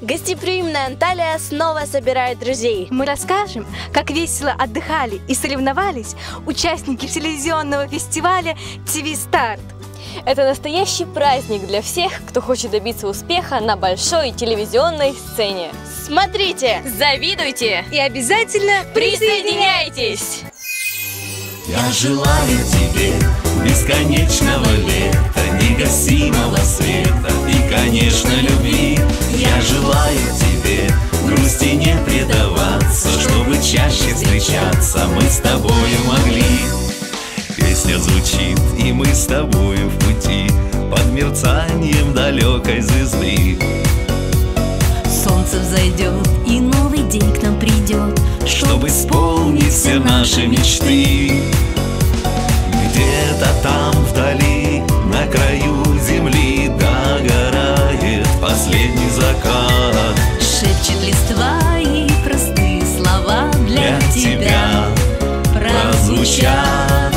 Гостеприимная Анталия снова собирает друзей. Мы расскажем, как весело отдыхали и соревновались участники телевизионного фестиваля ТВ Старт. Это настоящий праздник для всех, кто хочет добиться успеха на большой телевизионной сцене. Смотрите, завидуйте И обязательно присоединяйтесь! Я желаю тебе бесконечного лета, негасимого света и, конечно, любви. Я желаю тебе грусти не предаваться, чтобы чаще встречаться мы с тобою могли. Песня звучит, и мы с тобою в пути под мерцанием далекой звезды. Солнце взойдет, и новый день к нам придет, чтобы исполнить все наши мечты. Где-то там вдали, на краю земли, догорает последний закат. шепчет листва, и простые слова для тебя прозвучат.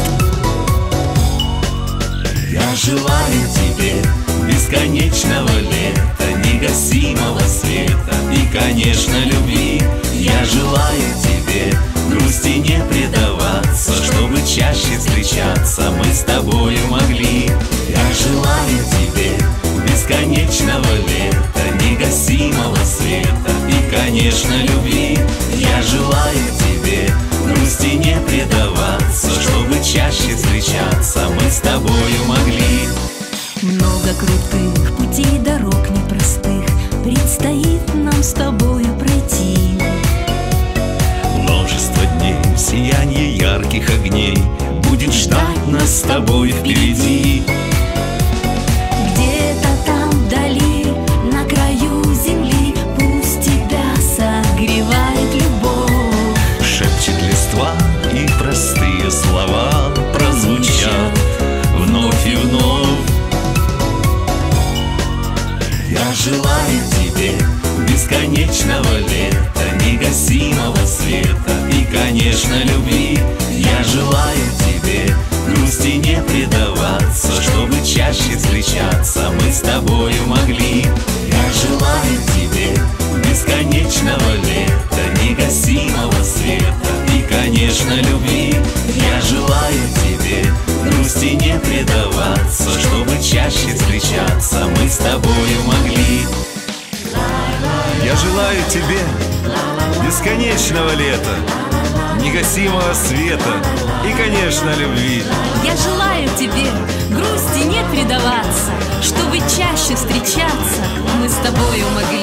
Я желаю тебе бесконечного лета, негасимого света и, конечно, любви. Я желаю тебе грусти не предаваться, чтобы чаще встречаться мы с тобою могли. Я желаю тебе бесконечного лета, негасимого света и, конечно, любви. Я желаю тебе грусти не предаваться, чтобы чаще встречаться мы с тобою могли. Много крутых путей, дорог непростых предстоит нам с тобою пройти. Множество дней в сиянии ярких огней будет ждать нас с тобой впереди. Где-то там вдали, на краю земли, пусть тебя согревает любовь. Шепчет листва, и простые слова прозвучат вновь и вновь. Я желаю тебе бесконечного лета, негасимого света и, конечно, любви. Я желаю тебе грусти не предаваться, чтобы чаще встречаться мы с тобою могли. Я желаю тебе бесконечного лета, негасимого света и, конечно, любви. Я желаю тебе грусти не предаваться, чтобы чаще встречаться мы с тобою могли. Я желаю тебе бесконечного лета, негасимого света и, конечно, любви. Я желаю тебе грусти не предаваться, чтобы чаще встречаться мы с тобою могли.